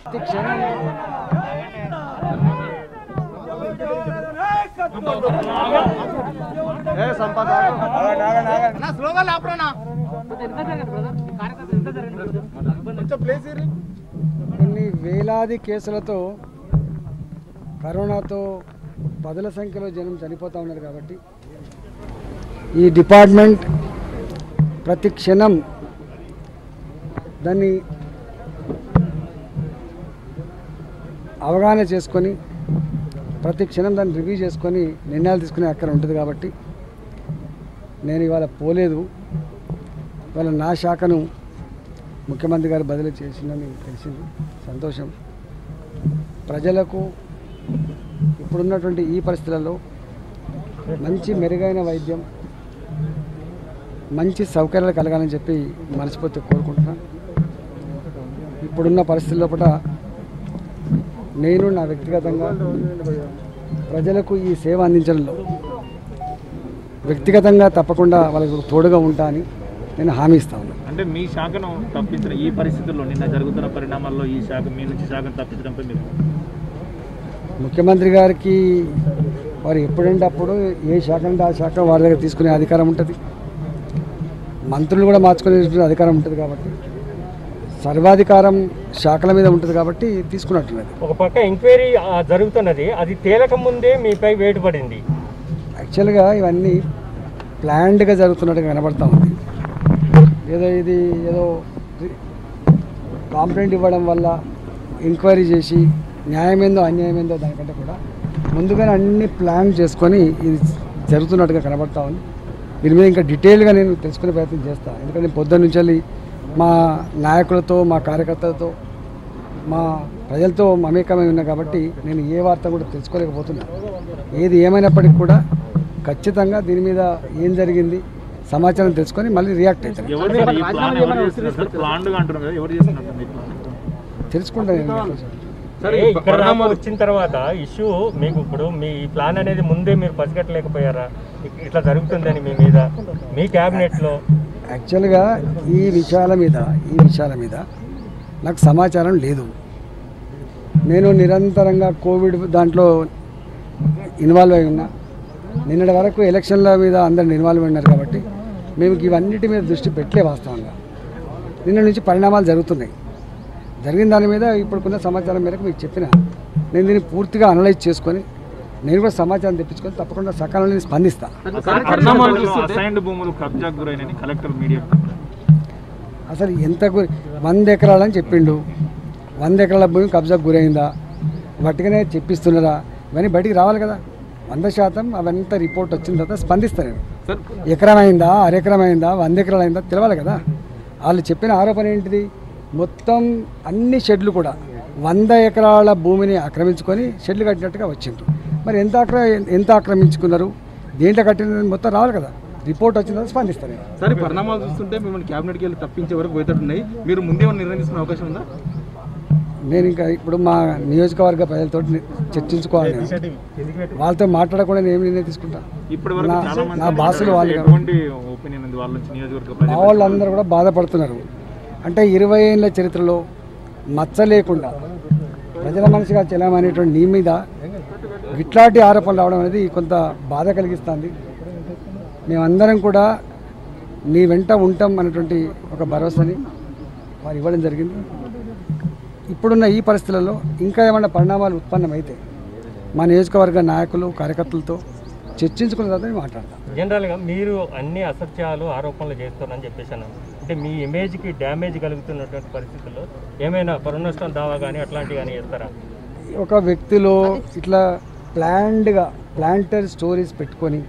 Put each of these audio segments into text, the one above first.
ప్రతి క్షణం కొన్ని వేలాది కేసులతో కరోనాతో పదుల సంఖ్యలో జనం చనిపోతూ ఉన్నారు కాబట్టి ఈ డిపార్ట్మెంట్ ప్రతి క్షణం దాన్ని అవగాహన చేసుకొని ప్రతి క్షణం దాన్ని రివ్యూ చేసుకొని నిర్ణయాలు తీసుకునే అక్కడ ఉంటుంది కాబట్టి నేను ఇవాళ పోలేదు. ఇవాళ నా శాఖను ముఖ్యమంత్రి గారు బదిలీ చేసిందని తెలిసింది, సంతోషం. ప్రజలకు ఇప్పుడున్నటువంటి ఈ పరిస్థితులలో మంచి మెరుగైన వైద్యం, మంచి సౌకర్యాలు కలగాలని చెప్పి మనస్ఫూర్తిగా కోరుకుంటున్నాను. ఇప్పుడున్న పరిస్థితుల్లో కూడా నేను నా వ్యక్తిగతంగా ప్రజలకు ఈ సేవ అందించడంలో వ్యక్తిగతంగా తప్పకుండా వాళ్ళకు తోడుగా ఉంటా అని నేను హామీ ఇస్తా ఉన్నాను. అంటే మీ శాఖను తప్పించిన ఈ పరిస్థితుల్లో నిన్న జరుగుతున్న పరిణామాల్లో ఈ శాఖ మీ నుంచి శాఖను తప్పించడంపై మీరు ముఖ్యమంత్రి గారికి వారు ఎప్పుడంటే అప్పుడు ఏ శాఖ అంటే ఆ శాఖ వారి దగ్గర తీసుకునే అధికారం ఉంటుంది, మంత్రులు కూడా మార్చుకునే అధికారం ఉంటుంది కాబట్టి సర్వాధికారం శాఖల మీద ఉంటుంది కాబట్టి తీసుకున్నట్టున్నది. ఒక పక్క ఎంక్వైరీ జరుగుతున్నది, అది తేలక ముందే మీపై వేటు పడింది. యాక్చువల్గా ఇవన్నీ ప్లాన్డ్గా జరుగుతున్నట్టుగా కనబడతా ఉంది. ఏదో కాంప్లైంట్ ఇవ్వడం వల్ల ఎంక్వైరీ చేసి న్యాయమేందో అన్యాయమేందో దానికంటే కూడా ముందుగానే అన్ని ప్లాన్ చేసుకొని ఇది జరుగుతున్నట్టుగా కనబడతా ఉంది. దీని మీద ఇంకా డీటెయిల్గా నేను తెలుసుకునే ప్రయత్నం చేస్తాను. ఎందుకంటే పొద్దున్న నుంచి మా నాయకులతో, మా కార్యకర్తలతో, మా ప్రజలతో మమేకమై ఉన్నా కాబట్టి నేను ఏ వార్త కూడా తెలుసుకోలేకపోతున్నాను. ఏది ఏమైనప్పటికీ కూడా ఖచ్చితంగా దీని మీద ఏం జరిగింది సమాచారం తెలుసుకొని మళ్ళీ రియాక్ట్ అవుతాను, తెలుసుకుంటాను. వచ్చిన తర్వాత ఇష్యూ మీకు ఇప్పుడు మీ ప్లాన్ అనేది ముందే మీరు పసిగట్టలేకపోయారా ఇట్లా జరుగుతుందని మీ మీద మీ క్యాబినెట్లో? యాక్చువల్గా ఈ విషయాల మీద నాకు సమాచారం లేదు. నేను నిరంతరంగా కోవిడ్ దాంట్లో ఇన్వాల్వ్ అయి ఉన్నా. నిన్నటి వరకు ఎలక్షన్ల మీద అందరు ఇన్వాల్వ్ అయినారు కాబట్టి మేము ఇవన్నిటి మీద దృష్టి పెట్టలే. వాస్తవంగా నిన్న నుంచి పరిణామాలు జరుగుతున్నాయి. జరిగిన దాని మీద ఇప్పుడుకున్న సమాచారం మేరకు మీకు చెప్పిన నేను దీన్ని పూర్తిగా అనలైజ్ చేసుకొని నేను కూడా సమాచారం తెప్పించుకొని తప్పకుండా సకాలంలో స్పందిస్తాను. అసలు ఎంత 100 ఎకరాలని చెప్పిండు, 100 ఎకరాల భూమి కబ్జాకు గురైందా, వట్టిగానే చెప్పిస్తున్నారా, ఇవన్నీ బయటికి రావాలి కదా. 100% అవంతా రిపోర్ట్ వచ్చిన తర్వాత స్పందిస్తాను నేను. ఎకరం అయిందా, అరెకరం అయిందా, 100 ఎకరాలు అయిందా తెలవాలి కదా. వాళ్ళు చెప్పిన ఆరోపణ ఏంటిది, మొత్తం అన్ని షెడ్లు కూడా 100 ఎకరాల భూమిని ఆక్రమించుకొని షెడ్లు కట్టినట్టుగా వచ్చిండ్రు. మరి ఎంత ఆక్రమించుకున్నారు, దేంట్లో కట్టిన మొత్తం రావాలి కదా. రిపోర్ట్ వచ్చిన తర్వాత స్పందిస్తారు. సరే, పరిణామాలు చూస్తుంటే మిమ్మల్ని క్యాబినెట్కి వెళ్ళి తప్పించే వరకు పోయేటట్టున్నాయి. మీరు ముందే నిర్ణయం తీసుకునే అవకాశం ఉందా? నేను ఇంకా ఇప్పుడు మా నియోజకవర్గ ప్రజలతో చర్చించుకోవాలి. వాళ్ళతో మాట్లాడకుండా నేను ఏం నిర్ణయం తీసుకుంటాను. నా బాసులు మా వాళ్ళందరూ కూడా బాధపడుతున్నారు. అంటే 20 ఏళ్ళ చరిత్రలో మచ్చ లేకుండా ప్రజల మనిషిగా చెల్లమనేటువంటి నీ మీద ఇట్లాంటి ఆరోపణలు రావడం అనేది కొంత బాధ కలిగిస్తుంది. మేమందరం కూడా నీ వెంట ఉంటాం అనేటువంటి ఒక భరోసాని వారు ఇవ్వడం జరిగింది. ఇప్పుడున్న ఈ పరిస్థితులలో ఇంకా ఏమైనా పరిణామాలు ఉత్పన్నమైతే మా నియోజకవర్గ నాయకులు, కార్యకర్తలతో చర్చించుకున్న తర్వాత మాట్లాడతాం. జనరల్గా మీరు అన్ని అసత్యాలు ఆరోపణలు చేస్తున్నారని చెప్పేసాను. అంటే మీ ఇమేజ్కి డ్యామేజ్ కలుగుతున్నటువంటి పరిస్థితుల్లో ఏమైనా పరునష్టం దావా కానీ అట్లాంటివి కానీ చేస్తారా? ఒక వ్యక్తిలో ఇట్లా ప్లాంటర్ స్టోరీస్ పెట్టుకొని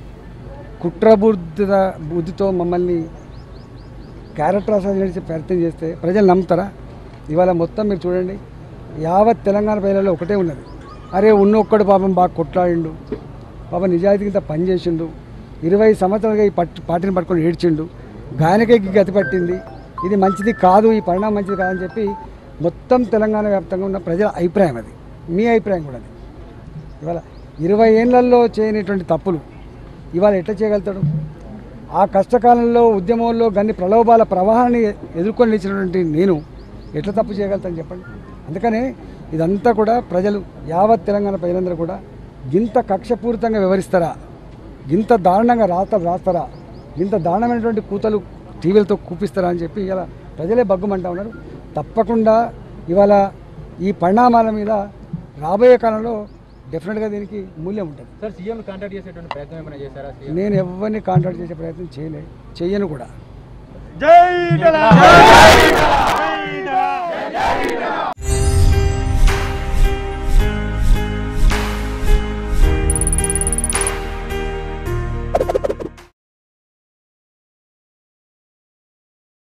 బుద్ధితో మమ్మల్ని క్యారెక్టర్ అసాసినేషన్ ప్రయత్నం చేస్తే ప్రజలు నమ్ముతారా? ఇవాళ మొత్తం మీరు చూడండి, యావత్ తెలంగాణ ప్రజలలో ఒకటే ఉన్నది, అరే ఒక్కడు పాపం బాగా కొట్లాడిండు, పాపం నిజాయితీ కింద పనిచేసిండు, 20 సంవత్సరాలుగా ఈ పార్టీని పట్టుకొని ఏడ్చిండు, గాయనకే గతి పట్టింది, ఇది మంచిది కాదు, ఈ పరిణామం మంచిది కాదని చెప్పి మొత్తం తెలంగాణ వ్యాప్తంగా ఉన్న ప్రజల అభిప్రాయం అది. మీ అభిప్రాయం కూడా అది. ఇవాళ 20 ఏళ్లలో చేయనటువంటి తప్పులు ఇవాళ ఎట్లా చేయగలుగుతాడు? ఆ కష్టకాలంలో ఉద్యమంలో గన్ని ప్రలోభాల ప్రవాహాన్ని ఎదుర్కొని నిలిచినటువంటి నేను ఎట్లా తప్పు చేయగలుగుతాను చెప్పండి. అందుకనే ఇదంతా కూడా ప్రజలు యావత్ తెలంగాణ ప్రజలందరూ కూడా గింత కక్షపూరితంగా వివరిస్తారా, గింత దారుణంగా రాస్తారా, గింత దారుణమైనటువంటి కూతలు టీవీలతో కూపిస్తారా అని చెప్పి ఇలా ప్రజలే బగ్గుమంటా ఉన్నారు. తప్పకుండా ఇవాళ ఈ పరిణామాల మీద రాబోయే కాలంలో డెఫినెట్గా దీనికి మూల్యం ఉంటుంది. సార్, సీఎం కాంటాక్ట్ చేసేటువంటి ప్రయత్నం ఏమైనా చేశారా? నేను ఎవరిని కాంటాక్ట్ చేసే ప్రయత్నం చేయను కూడా. జై తెలంగాణ.